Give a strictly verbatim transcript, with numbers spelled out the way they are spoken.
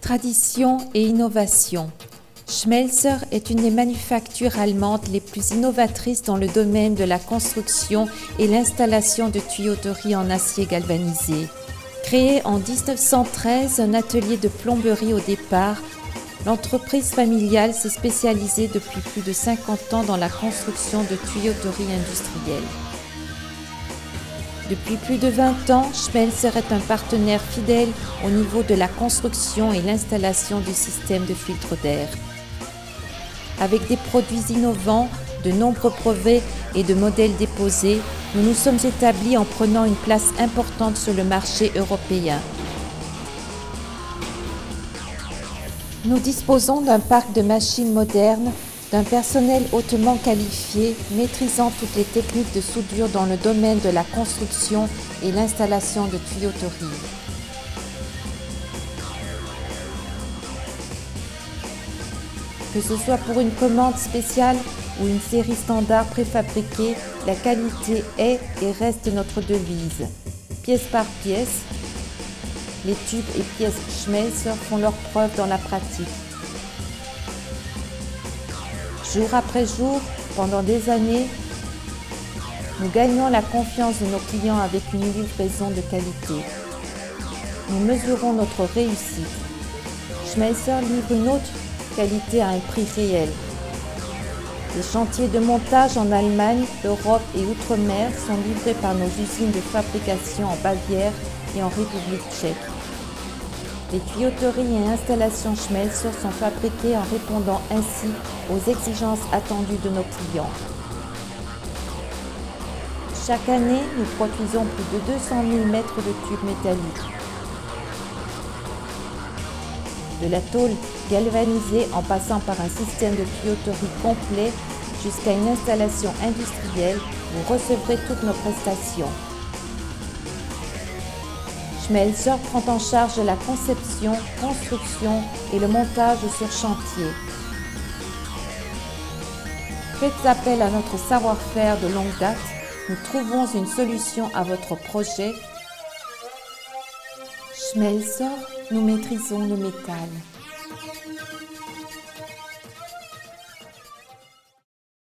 Tradition et innovation. Schmelzer est une des manufactures allemandes les plus innovatrices dans le domaine de la construction et l'installation de tuyauterie en acier galvanisé. Créée en mille neuf cent treize, un atelier de plomberie au départ, l'entreprise familiale s'est spécialisée depuis plus de cinquante ans dans la construction de tuyauterie industrielle. Depuis plus de vingt ans, Schmelzer est un partenaire fidèle au niveau de la construction et l'installation du système de filtre d'air. Avec des produits innovants, de nombreux brevets et de modèles déposés, nous nous sommes établis en prenant une place importante sur le marché européen. Nous disposons d'un parc de machines modernes, d'un personnel hautement qualifié, maîtrisant toutes les techniques de soudure dans le domaine de la construction et l'installation de tuyauterie. Que ce soit pour une commande spéciale ou une série standard préfabriquée, la qualité est et reste notre devise. Pièce par pièce, les tubes et pièces Schmelzer font leurs preuves dans la pratique. Jour après jour, pendant des années, nous gagnons la confiance de nos clients avec une livraison de qualité. Nous mesurons notre réussite. Schmelzer livre une haute qualité à un prix réel. Les chantiers de montage en Allemagne, Europe et Outre-mer sont livrés par nos usines de fabrication en Bavière et en République tchèque. Les tuyauteries et installations Schmelzer sont fabriquées en répondant ainsi aux exigences attendues de nos clients. Chaque année, nous produisons plus de deux cent mille mètres de tubes métalliques. De la tôle galvanisée en passant par un système de tuyauterie complet jusqu'à une installation industrielle, vous recevrez toutes nos prestations. Schmelzer prend en charge la conception, construction et le montage sur chantier. Faites appel à notre savoir-faire de longue date. Nous trouvons une solution à votre projet. Schmelzer, nous maîtrisons le métal.